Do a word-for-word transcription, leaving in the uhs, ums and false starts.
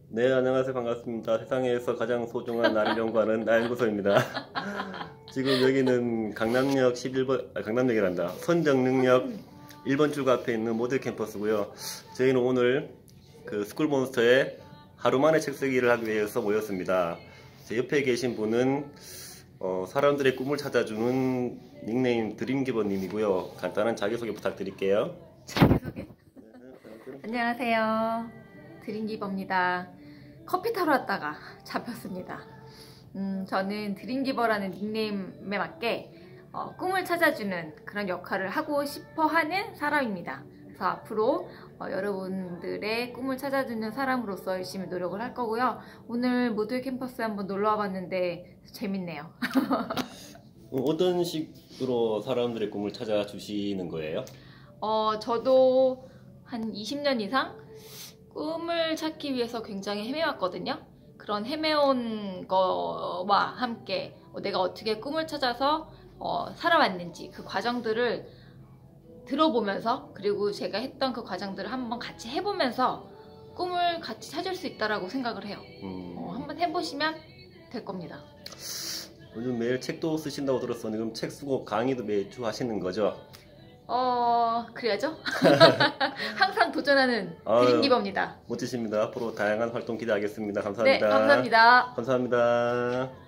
네, 안녕하세요. 반갑습니다. 세상에서 가장 소중한 나를 연구하는 나연구소입니다. 지금 여기는 강남역 십일 번, 아, 강남역이란다. 선정릉역 일 번 출구 앞에 있는 모델 캠퍼스고요. 저희는 오늘 그 스쿨몬스터의 하루 만에 책 쓰기를 하기 위해서 모였습니다. 제 옆에 계신 분은 어, 사람들의 꿈을 찾아주는 닉네임 드림기버님이고요. 간단한 자기소개 부탁드릴게요. 자기소개? 안녕하세요. 드림기버입니다. 커피 타러 왔다가 잡혔습니다. 음, 저는 드림기버라는 닉네임에 맞게 어, 꿈을 찾아주는 그런 역할을 하고 싶어 하는 사람입니다. 그래서 앞으로 어, 여러분들의 꿈을 찾아주는 사람으로서 열심히 노력을 할 거고요. 오늘 모두의 캠퍼스에 한번 놀러 와봤는데 재밌네요. 어떤 식으로 사람들의 꿈을 찾아주시는 거예요? 어, 저도 한 이십 년 이상 꿈을 찾기 위해서 굉장히 헤매왔거든요. 그런 헤매온 거와 함께 내가 어떻게 꿈을 찾아서 어, 살아왔는지 그 과정들을 들어보면서, 그리고 제가 했던 그 과정들을 한번 같이 해보면서 꿈을 같이 찾을 수 있다라고 생각을 해요. 음... 어, 한번 해보시면 될 겁니다. 요즘 매일 책도 쓰신다고 들었었는데 그럼 책 쓰고 강의도 매주 하시는 거죠? 어... 그래야죠. 항상 도전하는 드림기버입니다. 멋지십니다. 앞으로 다양한 활동 기대하겠습니다. 감사합니다. 네, 감사합니다. 감사합니다.